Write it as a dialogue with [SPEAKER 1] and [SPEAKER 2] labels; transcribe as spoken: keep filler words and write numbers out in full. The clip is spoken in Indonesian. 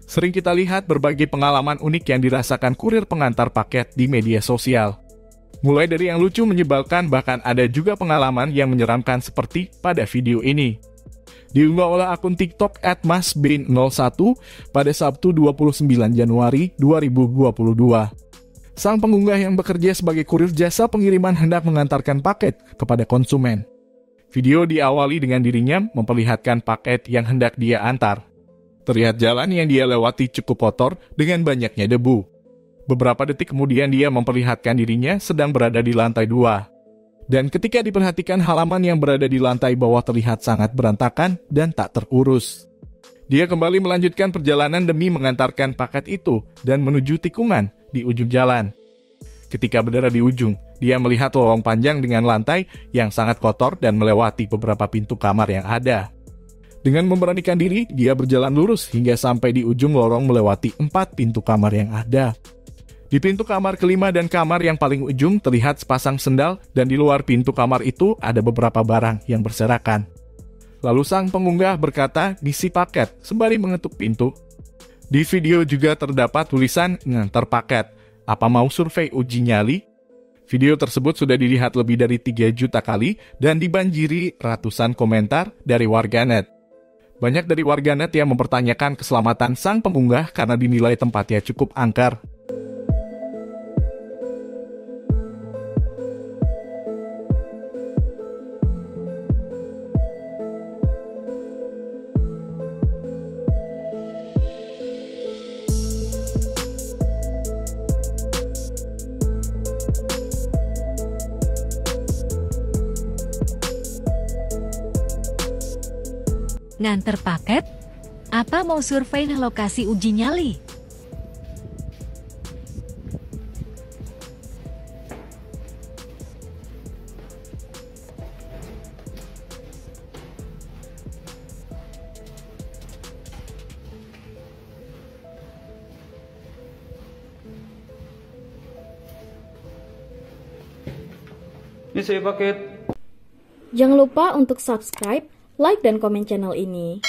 [SPEAKER 1] Sering kita lihat berbagai pengalaman unik yang dirasakan kurir pengantar paket di media sosial. Mulai dari yang lucu menyebalkan, bahkan ada juga pengalaman yang menyeramkan seperti pada video ini. Diunggah oleh akun TikTok at mas bin nol satu pada Sabtu dua puluh sembilan Januari dua ribu dua puluh dua. Sang pengunggah yang bekerja sebagai kurir jasa pengiriman hendak mengantarkan paket kepada konsumen. Video diawali dengan dirinya memperlihatkan paket yang hendak dia antar. Terlihat jalan yang dia lewati cukup kotor dengan banyaknya debu. Beberapa detik kemudian dia memperlihatkan dirinya sedang berada di lantai dua. Dan ketika diperhatikan, halaman yang berada di lantai bawah terlihat sangat berantakan dan tak terurus. Dia kembali melanjutkan perjalanan demi mengantarkan paket itu dan menuju tikungan di ujung jalan. Ketika berada di ujung, dia melihat lorong panjang dengan lantai yang sangat kotor dan melewati beberapa pintu kamar yang ada. Dengan memberanikan diri, dia berjalan lurus hingga sampai di ujung lorong melewati empat pintu kamar yang ada. Di pintu kamar kelima dan kamar yang paling ujung terlihat sepasang sendal dan di luar pintu kamar itu ada beberapa barang yang berserakan. Lalu sang pengunggah berkata, "Ngisi paket," sembari mengetuk pintu. Di video juga terdapat tulisan "ngantar paket. Apa mau survei uji nyali?" Video tersebut sudah dilihat lebih dari tiga juta kali dan dibanjiri ratusan komentar dari warganet. Banyak dari warganet yang mempertanyakan keselamatan sang pengunggah karena dinilai tempatnya cukup angker.
[SPEAKER 2] Nganter paket? Apa mau survei lokasi uji nyali?
[SPEAKER 3] Ini saya paket.
[SPEAKER 4] Jangan lupa untuk subscribe, like, dan komen channel ini.